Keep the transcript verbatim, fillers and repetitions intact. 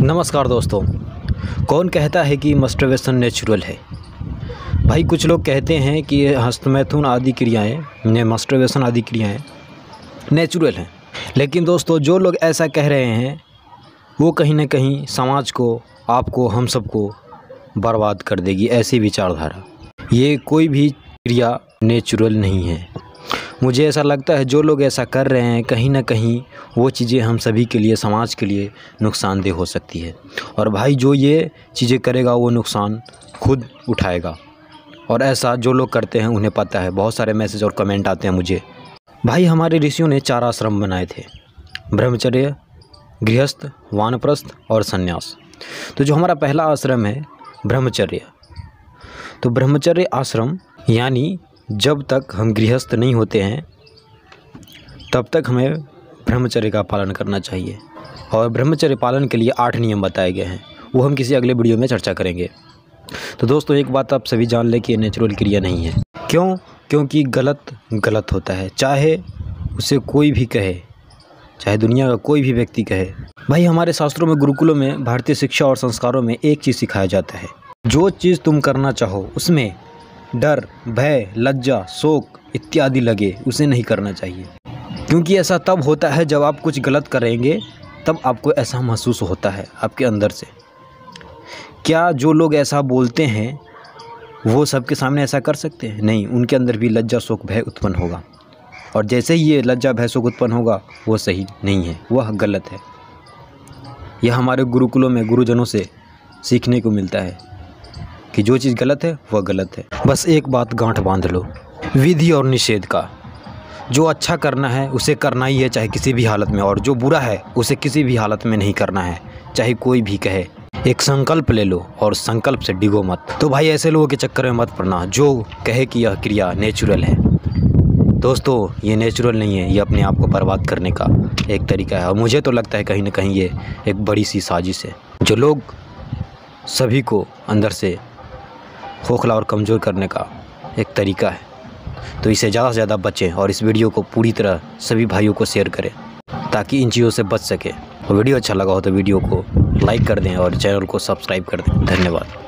नमस्कार दोस्तों। कौन कहता है कि मस्टरबेशन नेचुरल है? भाई कुछ लोग कहते हैं कि हस्तमैथुन आदि क्रियाएं, मस्टरबेशन आदि क्रियाएं नेचुरल हैं, लेकिन दोस्तों जो लोग ऐसा कह रहे हैं वो कहीं ना कहीं समाज को, आपको, हम सबको बर्बाद कर देगी। ऐसी विचारधारा, ये कोई भी क्रिया नेचुरल नहीं है। मुझे ऐसा लगता है जो लोग ऐसा कर रहे हैं कहीं ना कहीं वो चीज़ें हम सभी के लिए, समाज के लिए नुकसानदेह हो सकती है। और भाई जो ये चीज़ें करेगा वो नुकसान खुद उठाएगा। और ऐसा जो लोग करते हैं उन्हें पता है। बहुत सारे मैसेज और कमेंट आते हैं मुझे। भाई हमारे ऋषियों ने चार आश्रम बनाए थे: ब्रह्मचर्य, गृहस्थ, वानप्रस्थ और संन्यास। तो जो हमारा पहला आश्रम है ब्रह्मचर्य, तो ब्रह्मचर्य आश्रम यानी जब तक हम गृहस्थ नहीं होते हैं तब तक हमें ब्रह्मचर्य का पालन करना चाहिए। और ब्रह्मचर्य पालन के लिए आठ नियम बताए गए हैं, वो हम किसी अगले वीडियो में चर्चा करेंगे। तो दोस्तों एक बात आप सभी जान लें कि ये नेचुरल क्रिया नहीं है। क्यों? क्योंकि गलत गलत होता है, चाहे उसे कोई भी कहे, चाहे दुनिया का कोई भी व्यक्ति कहे। भाई हमारे शास्त्रों में, गुरुकुलों में, भारतीय शिक्षा और संस्कारों में एक चीज़ सिखाया जाता है, जो चीज़ तुम करना चाहो उसमें डर, भय, लज्जा, शोक इत्यादि लगे, उसे नहीं करना चाहिए। क्योंकि ऐसा तब होता है जब आप कुछ गलत करेंगे, तब आपको ऐसा महसूस होता है आपके अंदर से। क्या जो लोग ऐसा बोलते हैं वो सबके सामने ऐसा कर सकते हैं? नहीं, उनके अंदर भी लज्जा, शोक, भय उत्पन्न होगा। और जैसे ही ये लज्जा, भय, शोक उत्पन्न होगा वो सही नहीं है, वह गलत है। यह हमारे गुरुकुलों में गुरुजनों से सीखने को मिलता है कि जो चीज़ गलत है वह गलत है। बस एक बात गांठ बांध लो, विधि और निषेध का। जो अच्छा करना है उसे करना ही है, चाहे किसी भी हालत में, और जो बुरा है उसे किसी भी हालत में नहीं करना है, चाहे कोई भी कहे। एक संकल्प ले लो और संकल्प से डिगो मत। तो भाई ऐसे लोगों के चक्कर में मत पड़ना जो कहे कि यह क्रिया नेचुरल है। दोस्तों ये नेचुरल नहीं है, ये अपने आप को बर्बाद करने का एक तरीका है। और मुझे तो लगता है कहीं ना कहीं ये एक बड़ी सी साजिश है, जो लोग सभी को अंदर से खोखला और कमज़ोर करने का एक तरीका है। तो इसे ज़्यादा से ज़्यादा बचें और इस वीडियो को पूरी तरह सभी भाइयों को शेयर करें ताकि इन चीज़ों से बच सके। और वीडियो अच्छा लगा हो तो वीडियो को लाइक कर दें और चैनल को सब्सक्राइब कर दें। धन्यवाद।